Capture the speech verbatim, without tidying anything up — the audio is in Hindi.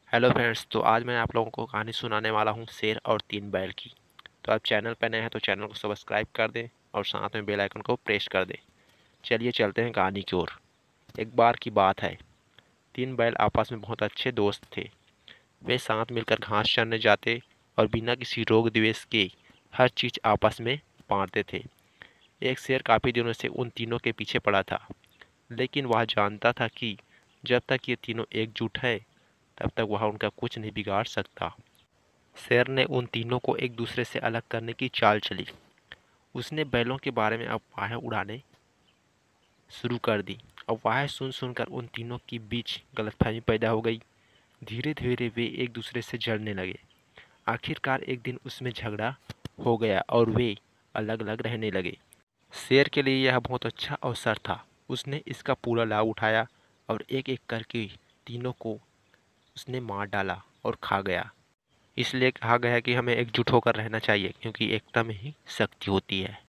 हेलो फ्रेंड्स, तो आज मैं आप लोगों को कहानी सुनाने वाला हूँ शेर और तीन बैल की। तो आप चैनल पर नए हैं तो चैनल को सब्सक्राइब कर दें और साथ में बेल आइकन को प्रेस कर दें। चलिए चलते हैं कहानी की ओर। एक बार की बात है, तीन बैल आपस में बहुत अच्छे दोस्त थे। वे साथ मिलकर घास चरने जाते और बिना किसी रोक द्वेष के हर चीज़ आपस में बांटते थे। एक शेर काफ़ी दिनों से उन तीनों के पीछे पड़ा था, लेकिन वह जानता था कि जब तक ये तीनों एकजुट है तब तक वह उनका कुछ नहीं बिगाड़ सकता। शेर ने उन तीनों को एक दूसरे से अलग करने की चाल चली। उसने बैलों के बारे में अफवाहें उड़ाने शुरू कर दी। अफवाहें सुन सुनकर उन तीनों के बीच गलतफहमी पैदा हो गई। धीरे धीरे वे एक दूसरे से जलने लगे। आखिरकार एक दिन उसमें झगड़ा हो गया और वे अलग अलग रहने लगे। शेर के लिए यह बहुत अच्छा अवसर था। उसने इसका पूरा लाभ उठाया और एक एक करके तीनों को उसने मार डाला और खा गया। इसलिए कहा गया है कि हमें एकजुट होकर रहना चाहिए, क्योंकि एकता में ही शक्ति होती है।